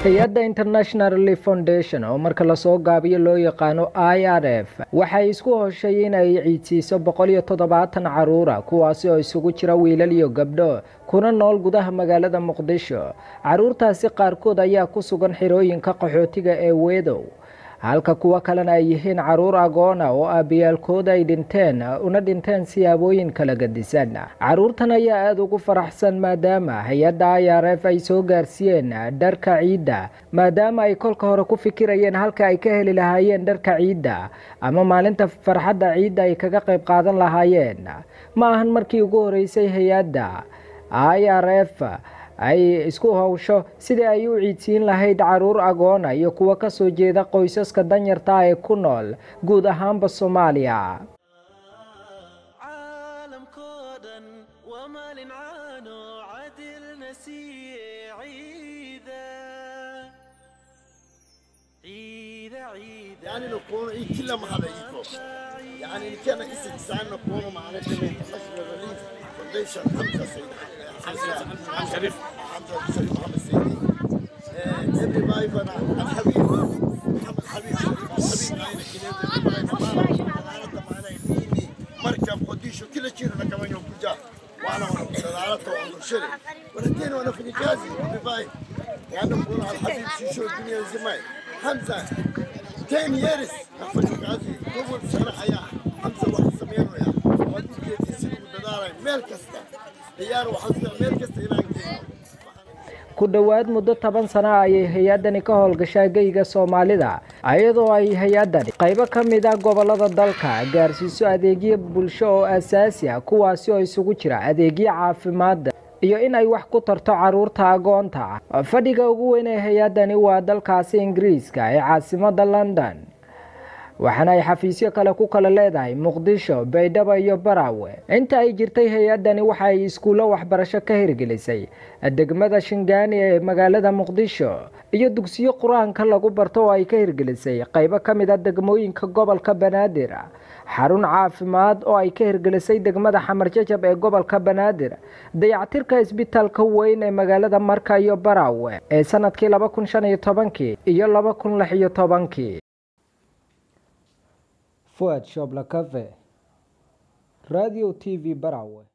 hay'adda International Relief Foundation oo marka la soo gaabiyo loo yaqaano IRF waxay isku hoshay inay ciidsiiso 170 caruur kuwaas oo isugu jira wiilal iyo gabdho kuna nool gudaha magaalada Muqdisho. Caruurtaasi qaarkood ayaa ku sugan xirooyinka qaxootiga ee Weedow, halka kuwa kalena ay yihiin caruur agoon oo aabiyaalkooda ay dhinteen siyaabooyin kala gadisan. Caruurtan ayaa aad ugu faraxsan maadaama hay'adda IRF ay soo gaarsiiyeen dharka ciida, maadaama ay kolka hore ku fikirayeen halka ay ka heli lahaayeen dharka ciida ama maalinta farxadda ciida ay kaga qayb qaadan lahaayeen. Ma ahan markii ugu horeysay hay'adda IRF ay isku hawsho sidii ay u ciidsiin lahayd caruur agoon iyo kuwa ka soo jeeda qoysaska danyarta ee ku nool guud ahaanba Soomaaliya. يعني نكون كل ما هذا يكون يعني كان استحسان نكون معنا كمان نشر ريليف فونديشن حمزة سيد حمزة شريف محمد سيدي everybody فانا الحبيب محمد حبيب معنا يميني مركب قديش كل شيء انا كمان يوم جاء وانا على شري ولكن وانا في نكازي everybody يعني نقول على الحبيب شو الدنيا زمان حمزة 10 years نفسك عزي قبل سنة حياة حمزة واحد سمير وياه ودي يسير بدارة ميل كستا ديار وحزة ميل كستا إلى ku dhawaad muddo 10 sano ayay hay'adani ka howlgashay geyga Soomaalida, ayadoo ay hay'adani qaybo ka mid ah gobolada dalka gaarsiiso adeegyo bulsho oo asaasi ah kuwaas oo isugu jira adeegyo caafimaad iyo in ay wax ku tarto caruurta agoonta. Fadhiga ugu weyn ee hay'adani waa dalkaasi Ingiriiska ee caasimadda London, waxaana ay xafiisyo kale ku kala leedahay Muqdisho, Baydhabo iyo Barawe. Inta ay jirtay hay'adani waxa ay iskuulo waxbarasho ka hirgelisay degmada Shingaani ee magaalada Muqdisho iyo dugsiyo Quraanka lagu barto oo ay ka hirgelisay qaybo ka mid ah degmooyinka gobolka Banaadir, xarun caafimaad oo ay ka hirgelisay degmada Xamarjajab ee gobolka Banaadir, dayactirka isbitaalka weyn ee magaalada Marka iyo Barawe ee sanadkii 2015 iyo 2016. Fuad Shobla Cafe, Radio TV Barawe.